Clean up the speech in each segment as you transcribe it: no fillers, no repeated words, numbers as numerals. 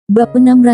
Bab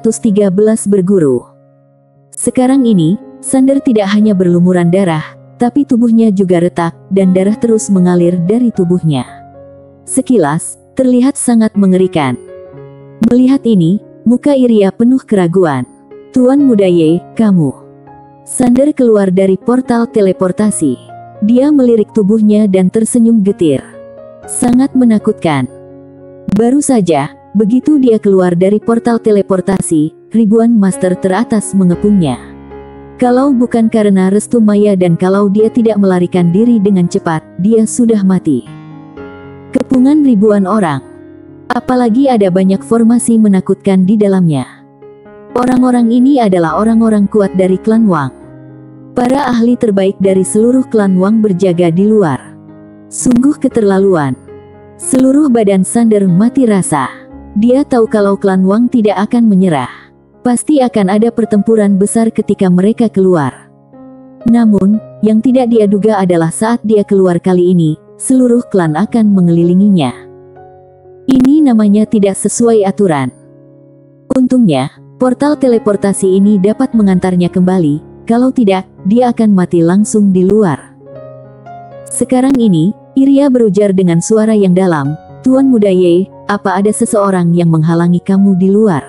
613 Berguru. Sekarang ini, Sander tidak hanya berlumuran darah, tapi tubuhnya juga retak, dan darah terus mengalir dari tubuhnya. Sekilas, terlihat sangat mengerikan. Melihat ini, muka Iria penuh keraguan. "Tuan Muda Ye, kamu." Sander keluar dari portal teleportasi. Dia melirik tubuhnya dan tersenyum getir. Sangat menakutkan. Baru saja, begitu dia keluar dari portal teleportasi, ribuan master teratas mengepungnya. Kalau bukan karena restu Maya dan kalau dia tidak melarikan diri dengan cepat, dia sudah mati. Kepungan ribuan orang. Apalagi ada banyak formasi menakutkan di dalamnya. Orang-orang ini adalah orang-orang kuat dari klan Wang. Para ahli terbaik dari seluruh klan Wang berjaga di luar. Sungguh keterlaluan. Seluruh badan Sander mati rasa. Dia tahu kalau klan Wang tidak akan menyerah. Pasti akan ada pertempuran besar ketika mereka keluar. Namun, yang tidak dia duga adalah saat dia keluar kali ini, seluruh klan akan mengelilinginya. Ini namanya tidak sesuai aturan. Untungnya, portal teleportasi ini dapat mengantarnya kembali, kalau tidak, dia akan mati langsung di luar. Sekarang ini, Iria berujar dengan suara yang dalam, "Tuan Muda Ye, apa ada seseorang yang menghalangi kamu di luar?"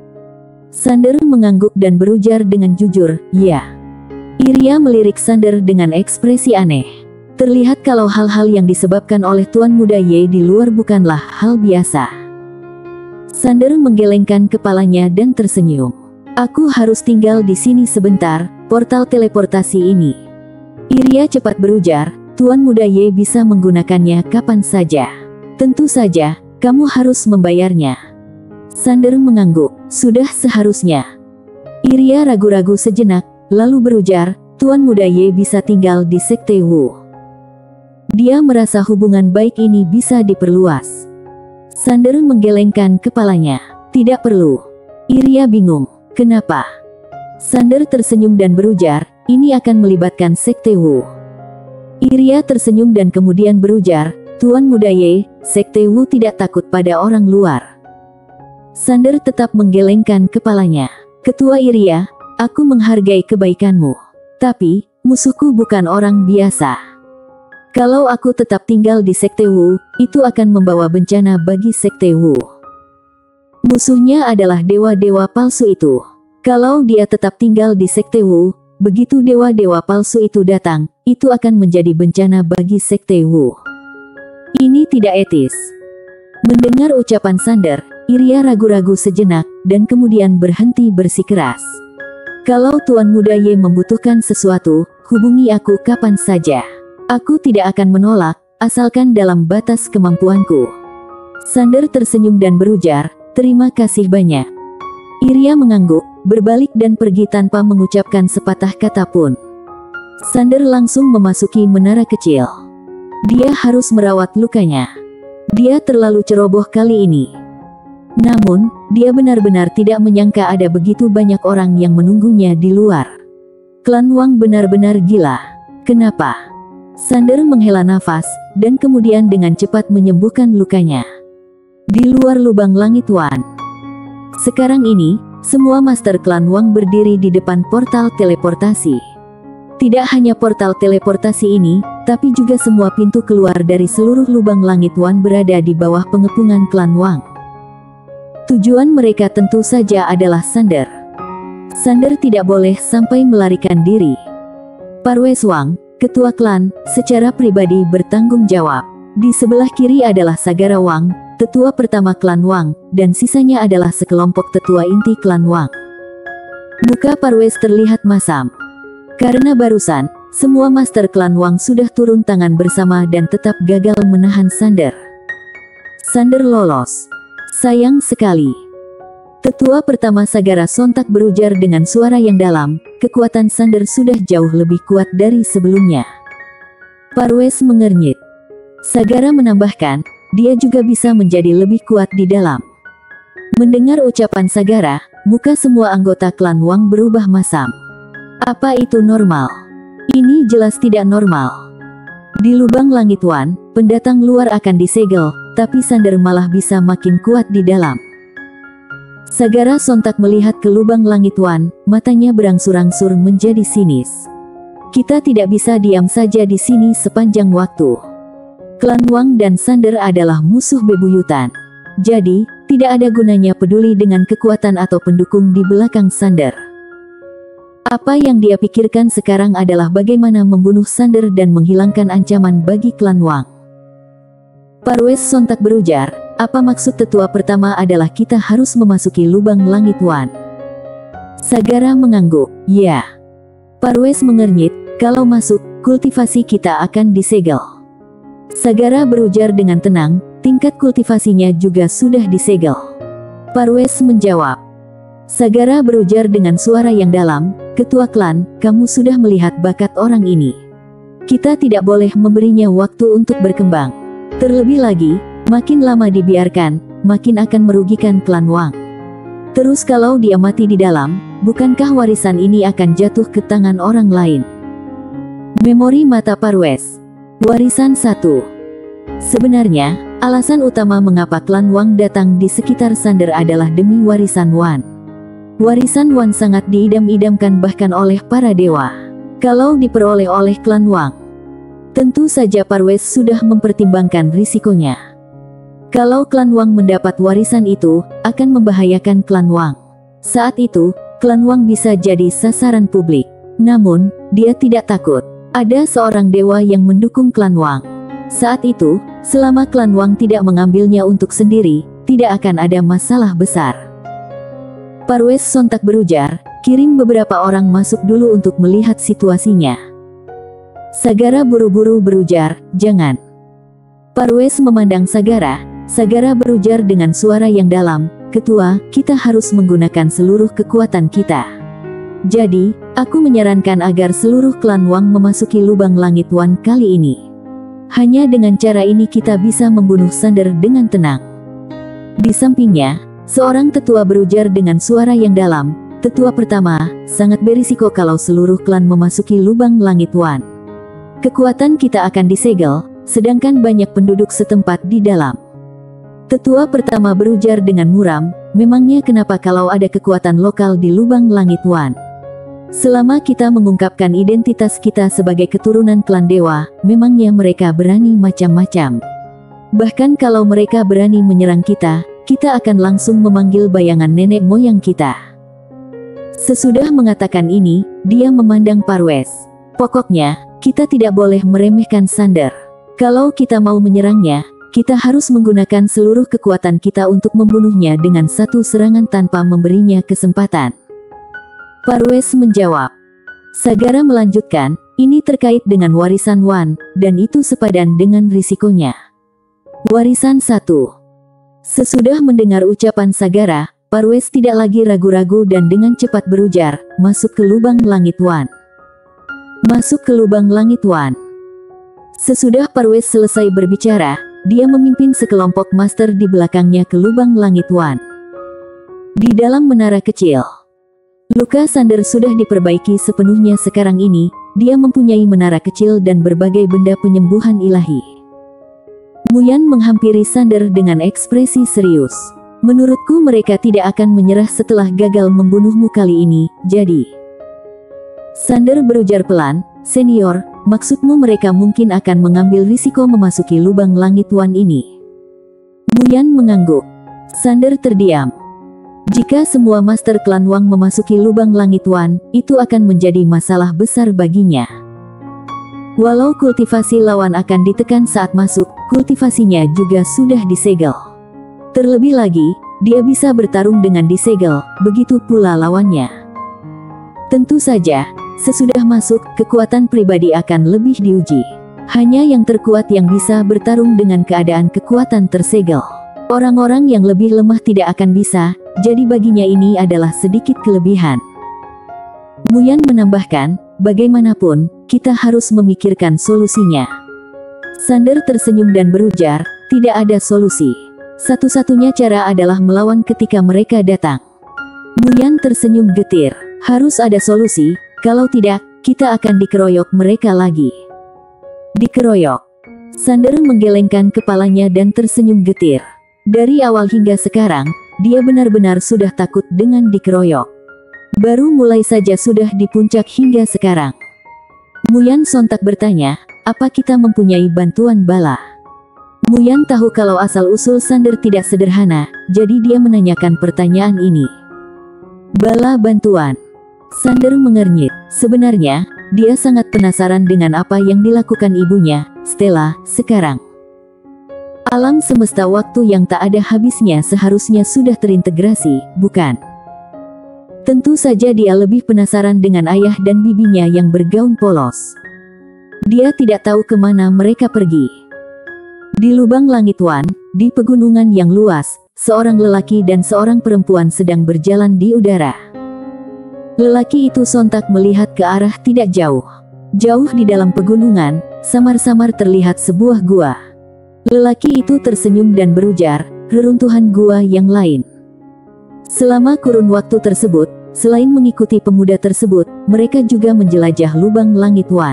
Sander mengangguk dan berujar dengan jujur, "Ya." Iria melirik Sander dengan ekspresi aneh. Terlihat kalau hal-hal yang disebabkan oleh Tuan Muda Ye di luar bukanlah hal biasa. Sander menggelengkan kepalanya dan tersenyum. "Aku harus tinggal di sini sebentar, portal teleportasi ini." Iria cepat berujar, "Tuan Muda Ye bisa menggunakannya kapan saja. Tentu saja, kamu harus membayarnya." Sander mengangguk, "Sudah seharusnya." Iria ragu-ragu sejenak, lalu berujar, "Tuan Muda Ye bisa tinggal di Sekte Wu." Dia merasa hubungan baik ini bisa diperluas. Sander menggelengkan kepalanya. "Tidak perlu." Iria bingung, "Kenapa?" Sander tersenyum dan berujar, "Ini akan melibatkan Sekte Wu." Iria tersenyum dan kemudian berujar, "Tuan Muda Ye, Sekte Wu tidak takut pada orang luar." Sander tetap menggelengkan kepalanya. "Ketua Iria, aku menghargai kebaikanmu. Tapi, musuhku bukan orang biasa. Kalau aku tetap tinggal di Sekte Wu, itu akan membawa bencana bagi Sekte Wu. Musuhnya adalah dewa-dewa palsu itu. Kalau dia tetap tinggal di Sekte Wu, begitu dewa-dewa palsu itu datang, itu akan menjadi bencana bagi Sekte Wu. Ini tidak etis." Mendengar ucapan Sander, Iria ragu-ragu sejenak, dan kemudian berhenti bersikeras. "Kalau Tuan Muda Ye membutuhkan sesuatu, hubungi aku kapan saja. Aku tidak akan menolak, asalkan dalam batas kemampuanku." Sander tersenyum dan berujar, "Terima kasih banyak." Iria mengangguk, berbalik dan pergi tanpa mengucapkan sepatah kata pun. Sander langsung memasuki menara kecil. Dia harus merawat lukanya. Dia terlalu ceroboh kali ini. Namun, dia benar-benar tidak menyangka ada begitu banyak orang yang menunggunya di luar. Klan Wang benar-benar gila. Kenapa? Sander menghela nafas, dan kemudian dengan cepat menyembuhkan lukanya. Di luar lubang langit Wan. Sekarang ini, semua master klan Wang berdiri di depan portal teleportasi. Tidak hanya portal teleportasi ini, tapi juga semua pintu keluar dari seluruh lubang langit Wan berada di bawah pengepungan klan Wang. Tujuan mereka tentu saja adalah Sander. Sander tidak boleh sampai melarikan diri. Parwes Wang, ketua klan, secara pribadi bertanggung jawab. Di sebelah kiri adalah Sagara Wang, tetua pertama klan Wang, dan sisanya adalah sekelompok tetua inti klan Wang. Muka Parwes terlihat masam. Karena barusan, semua master klan Wang sudah turun tangan bersama dan tetap gagal menahan Sander. Sander lolos. Sayang sekali. Tetua pertama Sagara sontak berujar dengan suara yang dalam, kekuatan Sander sudah jauh lebih kuat dari sebelumnya. Parwes mengernyit. Sagara menambahkan, dia juga bisa menjadi lebih kuat di dalam. Mendengar ucapan Sagara, muka semua anggota klan Wang berubah masam. Apa itu normal? Ini jelas tidak normal. Di lubang langit Wan, pendatang luar akan disegel, tapi Sander malah bisa makin kuat di dalam. Sagara sontak melihat ke lubang langit Wan, matanya berangsur-angsur menjadi sinis. Kita tidak bisa diam saja di sini sepanjang waktu. Klan Wang dan Sander adalah musuh bebuyutan. Jadi, tidak ada gunanya peduli dengan kekuatan atau pendukung di belakang Sander. Apa yang dia pikirkan sekarang adalah bagaimana membunuh Sander dan menghilangkan ancaman bagi klan Wang. Parwes sontak berujar, apa maksud tetua pertama adalah kita harus memasuki lubang langit Wan? Sagara mengangguk, ya. Parwes mengernyit, kalau masuk, kultivasi kita akan disegel. Sagara berujar dengan tenang, tingkat kultivasinya juga sudah disegel. Parwes menjawab. Sagara berujar dengan suara yang dalam, ketua klan, kamu sudah melihat bakat orang ini. Kita tidak boleh memberinya waktu untuk berkembang. Terlebih lagi, makin lama dibiarkan, makin akan merugikan klan Wang. Terus kalau dia mati di dalam, bukankah warisan ini akan jatuh ke tangan orang lain? Memori mata Parwes. Warisan 1. Sebenarnya, alasan utama mengapa klan Wang datang di sekitar Sander adalah demi warisan Wan. Warisan Wan sangat diidam-idamkan bahkan oleh para dewa. Kalau diperoleh oleh klan Wang, tentu saja Parwes sudah mempertimbangkan risikonya. Kalau klan Wang mendapat warisan itu, akan membahayakan klan Wang. Saat itu, klan Wang bisa jadi sasaran publik. Namun, dia tidak takut. Ada seorang dewa yang mendukung klan Wang. Saat itu, selama klan Wang tidak mengambilnya untuk sendiri, tidak akan ada masalah besar. Parwes sontak berujar, kirim beberapa orang masuk dulu untuk melihat situasinya. Sagara buru-buru berujar, jangan. Parwes memandang Sagara. Sagara berujar dengan suara yang dalam, ketua, kita harus menggunakan seluruh kekuatan kita. Jadi, aku menyarankan agar seluruh klan Wang memasuki lubang langit Wan kali ini. Hanya dengan cara ini kita bisa membunuh Sander dengan tenang. Di sampingnya, seorang tetua berujar dengan suara yang dalam, tetua pertama, sangat berisiko kalau seluruh klan memasuki lubang langit Wan. Kekuatan kita akan disegel, sedangkan banyak penduduk setempat di dalam. Tetua pertama berujar dengan muram, memangnya kenapa kalau ada kekuatan lokal di lubang langit Wan? Selama kita mengungkapkan identitas kita sebagai keturunan klan dewa, memangnya mereka berani macam-macam. Bahkan kalau mereka berani menyerang kita, kita akan langsung memanggil bayangan nenek moyang kita. Sesudah mengatakan ini, dia memandang Parwes. Pokoknya, kita tidak boleh meremehkan Sander. Kalau kita mau menyerangnya, kita harus menggunakan seluruh kekuatan kita untuk membunuhnya dengan satu serangan tanpa memberinya kesempatan. Parwes menjawab. Sagara melanjutkan, ini terkait dengan warisan Wan, dan itu sepadan dengan risikonya. Warisan 1. Sesudah mendengar ucapan Sagara, Parwes tidak lagi ragu-ragu dan dengan cepat berujar, masuk ke lubang langit Wan. Masuk ke lubang langit Wan. Sesudah Parwes selesai berbicara, dia memimpin sekelompok master di belakangnya ke lubang langit Wan. Di dalam menara kecil, luka Sander sudah diperbaiki sepenuhnya sekarang ini, dia mempunyai menara kecil dan berbagai benda penyembuhan ilahi. Muyan menghampiri Sander dengan ekspresi serius. Menurutku mereka tidak akan menyerah setelah gagal membunuhmu kali ini, jadi... Sander berujar pelan, senior, maksudmu mereka mungkin akan mengambil risiko memasuki lubang langit Wan ini? Muyan mengangguk. Sander terdiam. Jika semua master klan Wang memasuki lubang langit Wan, itu akan menjadi masalah besar baginya. Walau kultivasi lawan akan ditekan saat masuk, kultivasinya juga sudah disegel. Terlebih lagi, dia bisa bertarung dengan disegel, begitu pula lawannya. Tentu saja, sesudah masuk, kekuatan pribadi akan lebih diuji. Hanya yang terkuat yang bisa bertarung dengan keadaan kekuatan tersegel. Orang-orang yang lebih lemah tidak akan bisa, jadi baginya ini adalah sedikit kelebihan. Muyan menambahkan, bagaimanapun, kita harus memikirkan solusinya. Sander tersenyum dan berujar, tidak ada solusi. Satu-satunya cara adalah melawan ketika mereka datang. Muyan tersenyum getir. Harus ada solusi, kalau tidak, kita akan dikeroyok mereka lagi. Dikeroyok. Sander menggelengkan kepalanya dan tersenyum getir. Dari awal hingga sekarang, dia benar-benar sudah takut dengan dikeroyok. Baru mulai saja sudah di puncak hingga sekarang. Muyan sontak bertanya, apa kita mempunyai bantuan bala? Muyan tahu kalau asal-usul Sander tidak sederhana, jadi dia menanyakan pertanyaan ini. Bala bantuan. Sander mengernyit. Sebenarnya, dia sangat penasaran dengan apa yang dilakukan ibunya, Stella, sekarang. Alam semesta waktu yang tak ada habisnya seharusnya sudah terintegrasi, bukan? Tentu saja dia lebih penasaran dengan ayah dan bibinya yang bergaun polos. Dia tidak tahu kemana mereka pergi. Di lubang langit Wan, di pegunungan yang luas, seorang lelaki dan seorang perempuan sedang berjalan di udara. Lelaki itu sontak melihat ke arah tidak jauh. Jauh di dalam pegunungan, samar-samar terlihat sebuah gua. Lelaki itu tersenyum dan berujar, reruntuhan gua yang lain. Selama kurun waktu tersebut, selain mengikuti pemuda tersebut, mereka juga menjelajah lubang langit Wan.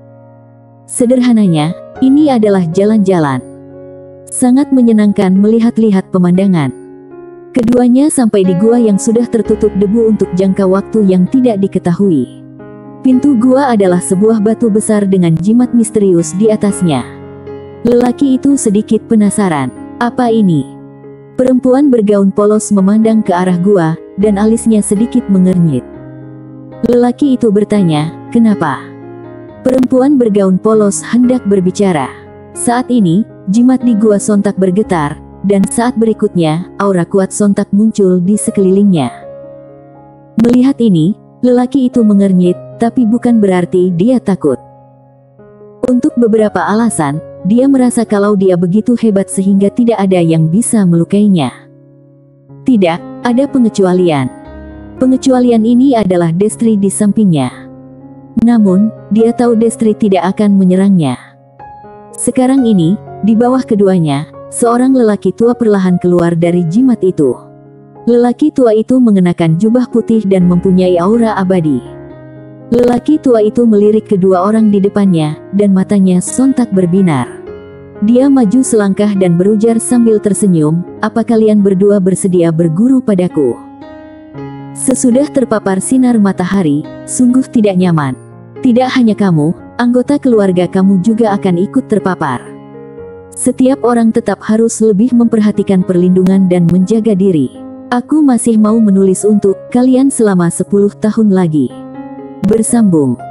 Sederhananya, ini adalah jalan-jalan. Sangat menyenangkan melihat-lihat pemandangan. Keduanya sampai di gua yang sudah tertutup debu untuk jangka waktu yang tidak diketahui. Pintu gua adalah sebuah batu besar dengan jimat misterius di atasnya. Lelaki itu sedikit penasaran. Apa ini? Perempuan bergaun polos memandang ke arah gua, dan alisnya sedikit mengernyit. Lelaki itu bertanya, kenapa? Perempuan bergaun polos hendak berbicara. Saat ini, jimat di gua sontak bergetar, dan saat berikutnya, aura kuat sontak muncul di sekelilingnya. Melihat ini, lelaki itu mengernyit, tapi bukan berarti dia takut. Untuk beberapa alasan, dia merasa kalau dia begitu hebat sehingga tidak ada yang bisa melukainya. Tidak, ada pengecualian. Pengecualian ini adalah Destri di sampingnya. Namun, dia tahu Destri tidak akan menyerangnya. Sekarang ini, di bawah keduanya, seorang lelaki tua perlahan keluar dari jimat itu. Lelaki tua itu mengenakan jubah putih dan mempunyai aura abadi. Lelaki tua itu melirik kedua orang di depannya, dan matanya sontak berbinar. Dia maju selangkah dan berujar sambil tersenyum, apa kalian berdua bersedia berguru padaku? Sesudah terpapar sinar matahari, sungguh tidak nyaman. Tidak hanya kamu, anggota keluarga kamu juga akan ikut terpapar. Setiap orang tetap harus lebih memperhatikan perlindungan dan menjaga diri. Aku masih mau menulis untuk kalian selama 10 tahun lagi. Bersambung.